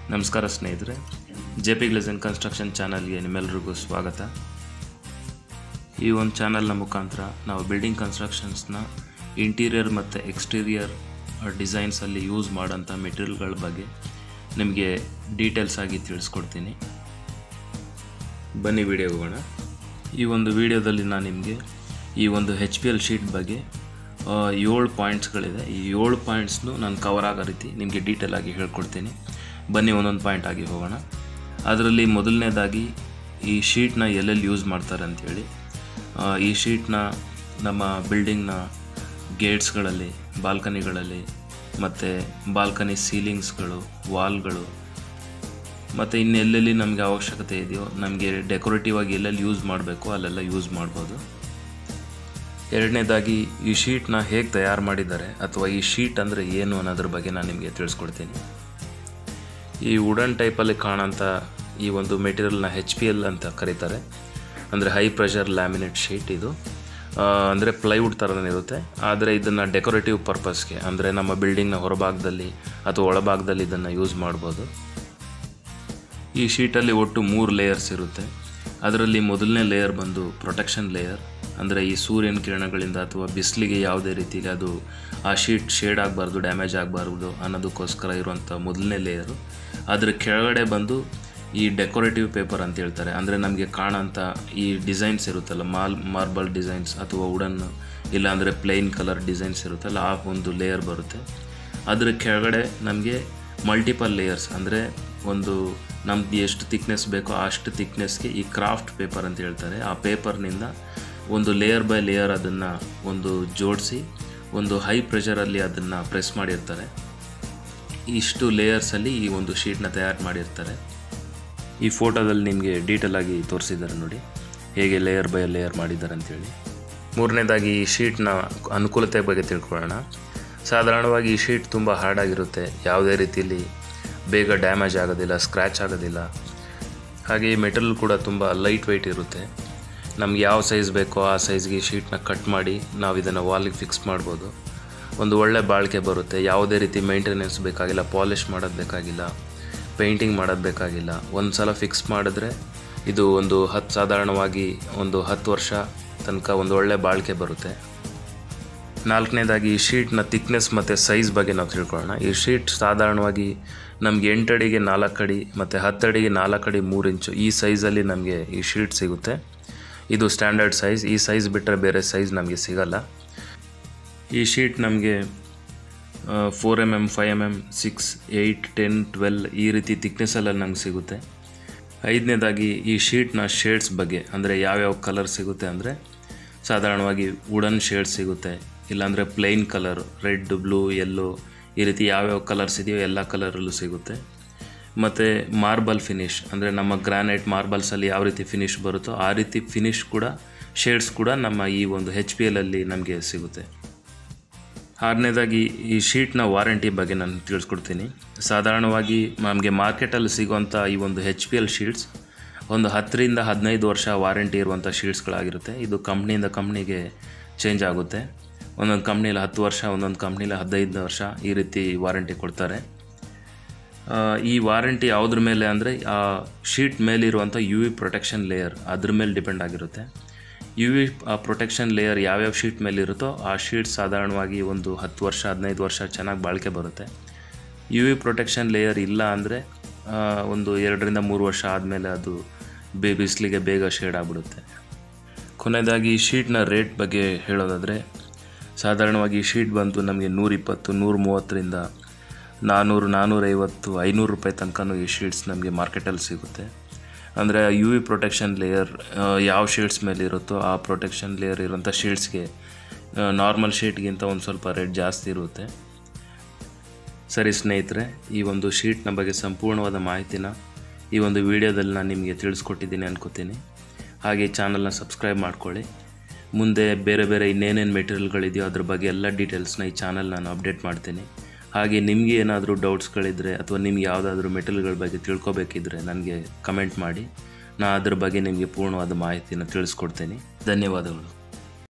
ನಮಸ್ಕಾರ ಸ್ನೇಹಿತರೆ, JP ಗ್ಲೇಸನ್ construction ಚಾನಲ್ಗೆ ನಿಮ್ಮೆಲ್ಲರಿಗೂ ಸ್ವಾಗತ. ಈ ಒಂದು ಚಾನಲ್ನ ಮುಖಾಂತರ ನಾವು ಬಿಲ್ಡಿಂಗ್ ಕನ್ಸ್ಟ್ರಕ್ಷನ್ಸ್ನ ಇಂಟೀರಿಯರ್ ಮತ್ತು ಎಕ್ಸ್ಟೀರಿಯರ್ ಡಿಸೈನ್ಸಲ್ಲಿ ಯೂಸ್ ಮಾಡೋಂಥ ಮೆಟೀರಿಯಲ್ಗಳ ಬಗ್ಗೆ ನಿಮಗೆ ಡೀಟೇಲ್ಸ್ ಆಗಿ ತಿಳಿಸ್ಕೊಡ್ತೀನಿ. ಬನ್ನಿ ವಿಡಿಯೋಗೆ ಹೋಗೋಣ. ಈ ಒಂದು ವಿಡಿಯೋದಲ್ಲಿ ನಾನು ನಿಮಗೆ ಈ ಒಂದು HPL ಶೀಟ್ ಬಗ್ಗೆ 7 ಪಾಯಿಂಟ್ಸ್ಗಳಿದೆ. ಈ 7 ಪಾಯಿಂಟ್ಸ್ನು ನಾನು ಕವರ್ ಆಗೋ ರೀತಿ ನಿಮಗೆ ಡೀಟೇಲ್ ಆಗಿ ಹೇಳ್ಕೊಡ್ತೀನಿ. ಬನ್ನಿ ಒಂದೊಂದು ಪಾಯಿಂಟ್ ಆಗಿ ಹೋಗೋಣ. ಅದರಲ್ಲಿ ಮೊದಲನೇದಾಗಿ ಈ ಶೀಟ್ನ ಎಲ್ಲೆಲ್ಲಿ ಯೂಸ್ ಮಾಡ್ತಾರೆ ಅಂಥೇಳಿ. ಈ ಶೀಟ್ನ ನಮ್ಮ ಬಿಲ್ಡಿಂಗ್ನ ಗೇಟ್ಸ್ಗಳಲ್ಲಿ, ಬಾಲ್ಕನಿಗಳಲ್ಲಿ ಮತ್ತು ಬಾಲ್ಕನಿ ಸೀಲಿಂಗ್ಸ್ಗಳು, ವಾಲ್ಗಳು ಮತ್ತು ಇನ್ನೆಲ್ಲೆಲ್ಲಿ ನಮಗೆ ಅವಶ್ಯಕತೆ ಇದೆಯೋ, ನಮಗೆ ಡೆಕೋರೇಟಿವ್ ಆಗಿ ಎಲ್ಲೆಲ್ಲಿ ಯೂಸ್ ಮಾಡಬೇಕು ಅಲ್ಲೆಲ್ಲ ಯೂಸ್ ಮಾಡ್ಬೋದು. ಎರಡನೇದಾಗಿ ಈ ಶೀಟ್ನ ಹೇಗೆ ತಯಾರು ಮಾಡಿದ್ದಾರೆ ಅಥವಾ ಈ ಶೀಟ್ ಅಂದರೆ ಏನು ಅನ್ನೋದ್ರ ಬಗ್ಗೆ ನಾನು ನಿಮಗೆ ತಿಳಿಸ್ಕೊಡ್ತೀನಿ. ಈ ವುಡನ್ ಟೈಪಲ್ಲಿ ಕಾಣೋಂಥ ಈ ಒಂದು ಮೆಟೀರಿಯಲ್ನ HPL ಅಂತ ಕರೀತಾರೆ. ಅಂದರೆ ಹೈ ಪ್ರೆಷರ್ ಲ್ಯಾಮಿನೇಟ್ ಶೀಟ್. ಇದು ಅಂದರೆ ಪ್ಲೈವುಡ್ ಥರನೇ ಇರುತ್ತೆ, ಆದರೆ ಇದನ್ನು ಡೆಕೋರೇಟಿವ್ ಪರ್ಪಸ್ಗೆ, ಅಂದರೆ ನಮ್ಮ ಬಿಲ್ಡಿಂಗ್ನ ಹೊರಭಾಗದಲ್ಲಿ ಅಥವಾ ಒಳಭಾಗದಲ್ಲಿ ಇದನ್ನು ಯೂಸ್ ಮಾಡ್ಬೋದು. ಈ ಶೀಟಲ್ಲಿ ಒಟ್ಟು 3 ಲೇಯರ್ಸ್ ಇರುತ್ತೆ. ಅದರಲ್ಲಿ ಮೊದಲನೇ ಲೇಯರ್ ಬಂದು ಪ್ರೊಟೆಕ್ಷನ್ ಲೇಯರ್. ಅಂದರೆ ಈ ಸೂರ್ಯನ ಕಿರಣಗಳಿಂದ ಅಥವಾ ಬಿಸಿಲಿಗೆ ಯಾವುದೇ ರೀತಿಯಲ್ಲಿ ಅದು ಆ ಶೀಟ್ ಶೇಡ್ ಆಗಬಾರ್ದು, ಡ್ಯಾಮೇಜ್ ಆಗಬಾರ್ದು ಅನ್ನೋದಕ್ಕೋಸ್ಕರ ಇರುವಂಥ ಮೊದಲನೇ ಲೇಯರು. ಅದರ ಕೆಳಗಡೆ ಬಂದು ಈ ಡೆಕೋರೇಟಿವ್ ಪೇಪರ್ ಅಂತ ಹೇಳ್ತಾರೆ. ಅಂದರೆ ನಮಗೆ ಕಾಣೋಂಥ ಈ ಡಿಸೈನ್ಸ್ ಇರುತ್ತಲ್ಲ, ಮಾರ್ಬಲ್ ಡಿಸೈನ್ಸ್ ಅಥವಾ ವುಡನ್, ಇಲ್ಲಾಂದರೆ ಪ್ಲೇನ್ ಕಲರ್ ಡಿಸೈನ್ಸ್ ಇರುತ್ತಲ್ಲ, ಆ ಒಂದು ಲೇಯರ್ ಬರುತ್ತೆ. ಅದರ ಕೆಳಗಡೆ ನಮಗೆ ಮಲ್ಟಿಪಲ್ ಲೇಯರ್ಸ್, ಅಂದರೆ ಒಂದು ನಮ್ಗೆ ಎಷ್ಟು ಥಿಕ್ನೆಸ್ ಬೇಕೋ ಅಷ್ಟು ಥಿಕ್ನೆಸ್ಗೆ ಈ ಕ್ರಾಫ್ಟ್ ಪೇಪರ್ ಅಂತ ಹೇಳ್ತಾರೆ. ಆ ಪೇಪರ್ನಿಂದ ಒಂದು ಲೇಯರ್ ಬೈ ಲೇಯರ್ ಅದನ್ನು ಒಂದು ಜೋಡಿಸಿ ಒಂದು ಹೈ ಪ್ರೆಷರಲ್ಲಿ ಅದನ್ನು ಪ್ರೆಸ್ ಮಾಡಿರ್ತಾರೆ. ಇಷ್ಟು ಲೇಯರ್ಸಲ್ಲಿ ಈ ಒಂದು ಶೀಟ್ನ ತಯಾರು ಮಾಡಿರ್ತಾರೆ. ಈ ಫೋಟೋದಲ್ಲಿ ನಿಮಗೆ ಡೀಟೇಲ್ ಆಗಿ ತೋರಿಸಿದ್ದಾರೆ ನೋಡಿ, ಹೇಗೆ ಲೇಯರ್ ಬೈ ಲೇಯರ್ ಮಾಡಿದ್ದಾರೆ ಅಂಥೇಳಿ. ಮೂರನೇದಾಗಿ ಈ ಶೀಟ್ನ ಅನುಕೂಲತೆ ಬಗ್ಗೆ ತಿಳ್ಕೊಳ್ಳೋಣ. ಸಾಧಾರಣವಾಗಿ ಈ ಶೀಟ್ ತುಂಬ ಹಾರ್ಡಾಗಿರುತ್ತೆ, ಯಾವುದೇ ರೀತಿಯಲ್ಲಿ ಬೇಗ ಡ್ಯಾಮೇಜ್ ಆಗೋದಿಲ್ಲ, ಸ್ಕ್ರ್ಯಾಚ್ ಆಗೋದಿಲ್ಲ. ಹಾಗೆ ಈ ಮೆಟೀರಿಯಲ್ ಕೂಡ ತುಂಬ ಲೈಟ್ ವೆಯ್ಟ್ ಇರುತ್ತೆ. ನಮ್ಗೆ ಯಾವ ಸೈಜ್ ಬೇಕೋ ಆ ಸೈಜ್ಗೆ ಈ ಶೀಟ್ನ ಕಟ್ ಮಾಡಿ ನಾವು ಇದನ್ನು ವಾಲಿಗೆ ಫಿಕ್ಸ್ ಮಾಡ್ಬೋದು. ಒಂದು ಒಳ್ಳೆ ಬಾಳಿಕೆ ಬರುತ್ತೆ. ಯಾವುದೇ ರೀತಿ ಮೇಂಟೆನೆನ್ಸ್ ಬೇಕಾಗಿಲ್ಲ, ಪಾಲಿಷ್ ಮಾಡೋದು ಬೇಕಾಗಿಲ್ಲ, ಪೇಂಟಿಂಗ್ ಮಾಡೋದು ಬೇಕಾಗಿಲ್ಲ. ಒಂದು ಸಲ ಫಿಕ್ಸ್ ಮಾಡಿದ್ರೆ ಇದು ಸಾಧಾರಣವಾಗಿ ಒಂದು 10 ವರ್ಷ ತನಕ ಒಂದು ಒಳ್ಳೆ ಬಾಳಿಕೆ ಬರುತ್ತೆ. ನಾಲ್ಕನೇದಾಗಿ ಈ ಶೀಟ್ನ ಥಿಕ್ನೆಸ್ ಮತ್ತು ಸೈಜ್ ಬಗ್ಗೆ ನಾವು ತಿಳ್ಕೊಳ್ಳೋಣ. ಈ ಶೀಟ್ ಸಾಧಾರಣವಾಗಿ ನಮಗೆ 8 ಅಡಿಗೆ 4 ಅಡಿ ಮತ್ತು 10 ಅಡಿಗೆ 4 ಅಡಿ 3 ಇಂಚು ಈ ಸೈಜಲ್ಲಿ ನಮಗೆ ಈ ಶೀಟ್ ಸಿಗುತ್ತೆ. ಇದು ಸ್ಟ್ಯಾಂಡರ್ಡ್ ಸೈಜ್. ಈ ಸೈಜ್ ಬಿಟ್ಟರೆ ಬೇರೆ ಸೈಜ್ ನಮಗೆ ಸಿಗಲ್ಲ. ಈ ಶೀಟ್ ನಮಗೆ 4 mm, 5 mm, 6, 8, 10, 12 ಈ ರೀತಿ ಥಿಕ್ನೆಸ್ಸಲ್ಲಿ ನಮ್ಗೆ ಸಿಗುತ್ತೆ. ಐದನೇದಾಗಿ ಈ ಶೀಟ್ನ ಶೇಡ್ಸ್ ಬಗ್ಗೆ, ಅಂದರೆ ಯಾವ್ಯಾವ ಕಲರ್ ಸಿಗುತ್ತೆ ಅಂದರೆ ಸಾಧಾರಣವಾಗಿ ವುಡನ್ ಶೇಡ್ ಸಿಗುತ್ತೆ, ಇಲ್ಲಾಂದರೆ plain colour, red, blue, yellow ಈ ರೀತಿ ಯಾವ್ಯಾವ ಕಲರ್ಸ್ ಇದೆಯೋ ಎಲ್ಲ ಕಲರಲ್ಲೂ ಸಿಗುತ್ತೆ. ಮತ್ತು ಮಾರ್ಬಲ್ ಫಿನಿಶ್, ಅಂದರೆ ನಮ್ಮ ಗ್ರಾನೈಟ್ ಮಾರ್ಬಲ್ಸಲ್ಲಿ ಯಾವ ರೀತಿ ಫಿನಿಶ್ ಬರುತ್ತೋ ಆ ರೀತಿ ಫಿನಿಶ್ ಕೂಡ, ಶೇಡ್ಸ್ ಕೂಡ ನಮ್ಮ ಈ ಒಂದು HPLಲ್ಲಿ ನಮಗೆ ಸಿಗುತ್ತೆ. ಆರನೇದಾಗಿ ಈ ಶೀಟ್ನ ವಾರಂಟಿ ಬಗ್ಗೆ ನಾನು ತಿಳಿಸ್ಕೊಡ್ತೀನಿ. ಸಾಧಾರಣವಾಗಿ ನಮಗೆ ಮಾರ್ಕೆಟಲ್ಲಿ ಸಿಗುವಂಥ ಈ ಒಂದು HPL ಶೀಟ್ಸ್ ಒಂದು 10 ರಿಂದ 15 ವರ್ಷ ವಾರಂಟಿ ಇರುವಂಥ ಶೀಟ್ಸ್ಗಳಾಗಿರುತ್ತೆ. ಇದು ಕಂಪ್ನಿಯಿಂದ ಕಂಪ್ನಿಗೆ ಚೇಂಜ್ ಆಗುತ್ತೆ. ಒಂದೊಂದು ಕಂಪ್ನಿಯಲ್ಲಿ 10 ವರ್ಷ, ಒಂದೊಂದು ಕಂಪ್ನಿಯಲ್ಲಿ 15 ವರ್ಷ ಈ ರೀತಿ ವಾರಂಟಿ ಕೊಡ್ತಾರೆ. ಈ ವಾರಂಟಿ ಯಾವುದ್ರ ಮೇಲೆ ಅಂದರೆ ಆ ಶೀಟ್ ಮೇಲಿರುವಂಥ UV ಪ್ರೊಟೆಕ್ಷನ್ ಲೇಯರ್, ಅದ್ರ ಮೇಲೆ ಡಿಪೆಂಡ್ ಆಗಿರುತ್ತೆ. UV ಪ್ರೊಟೆಕ್ಷನ್ ಲೇಯರ್ ಯಾವ್ಯಾವ ಶೀಟ್ ಮೇಲಿರುತ್ತೋ ಆ ಶೀಟ್ ಸಾಧಾರಣವಾಗಿ ಒಂದು 10 ವರ್ಷ 15 ವರ್ಷ ಚೆನ್ನಾಗಿ ಬಾಳಿಕೆ ಬರುತ್ತೆ. UV ಪ್ರೊಟೆಕ್ಷನ್ ಲೇಯರ್ ಇಲ್ಲ ಅಂದರೆ ಒಂದು 2 ರಿಂದ 3 ವರ್ಷ ಆದಮೇಲೆ ಅದು ಬಿಸಿಲಿಗೆ ಬೇಗ ಶೇಡ್ ಆಗಿಬಿಡುತ್ತೆ. ಕೊನೆಯದಾಗಿ ಈ ಶೀಟ್ನ ರೇಟ್ ಬಗ್ಗೆ ಹೇಳೋದಾದರೆ ಸಾಧಾರಣವಾಗಿ ಈ ಶೀಟ್ ಬಂತು ನಮಗೆ 120, 130ರಿಂದ 400, 450, 500 ರೂಪಾಯಿ ತನಕನೂ ಈ ಶೀಟ್ಸ್ ನಮಗೆ ಮಾರ್ಕೆಟಲ್ಲಿ ಸಿಗುತ್ತೆ. ಅಂದರೆ UV ಪ್ರೊಟೆಕ್ಷನ್ ಲೇಯರ್ ಯಾವ ಶೀಟ್ಸ್ ಮೇಲೆ ಇರುತ್ತೋ ಆ ಪ್ರೊಟೆಕ್ಷನ್ ಲೇಯರ್ ಇರೋಂಥ ಶೀಟ್ಸ್ಗೆ ನಾರ್ಮಲ್ ಶೀಟ್ಗಿಂತ ಒಂದು ಸ್ವಲ್ಪ ರೇಟ್ ಜಾಸ್ತಿ ಇರುತ್ತೆ. ಸರಿ ಸ್ನೇಹಿತರೆ, ಈ ಒಂದು ಶೀಟ್ನ ಬಗ್ಗೆ ಸಂಪೂರ್ಣವಾದ ಮಾಹಿತಿನ ಈ ಒಂದು ವಿಡಿಯೋದಲ್ಲಿ ನಾನು ನಿಮಗೆ ತಿಳಿಸ್ಕೊಟ್ಟಿದ್ದೀನಿ ಅನ್ಕೋತೀನಿ. ಹಾಗೆ ಚಾನಲ್ನ ಸಬ್ಸ್ಕ್ರೈಬ್ ಮಾಡ್ಕೊಳ್ಳಿ. ಮುಂದೆ ಬೇರೆ ಬೇರೆ ಇನ್ನೇನೇನು ಮೆಟೀರಿಯಲ್ಗಳಿದೆಯೋ ಅದ್ರ ಬಗ್ಗೆ ಎಲ್ಲ ಡೀಟೇಲ್ಸ್ನ ಈ ಚಾನಲ್ ನಾನು ಅಪ್ಡೇಟ್ ಮಾಡ್ತೀನಿ. ಹಾಗೆ ನಿಮಗೆ ಏನಾದರೂ ಡೌಟ್ಸ್ಗಳಿದ್ದರೆ ಅಥವಾ ನಿಮ್ಗೆ ಯಾವುದಾದ್ರೂ ಮೆಟೀರಿಯಲ್ಗಳ ಬಗ್ಗೆ ತಿಳ್ಕೊಬೇಕಿದ್ರೆ ನನಗೆ ಕಮೆಂಟ್ ಮಾಡಿ, ನಾನು ಅದ್ರ ಬಗ್ಗೆ ನಿಮಗೆ ಪೂರ್ಣವಾದ ಮಾಹಿತಿನ ತಿಳಿಸ್ಕೊಡ್ತೀನಿ. ಧನ್ಯವಾದಗಳು.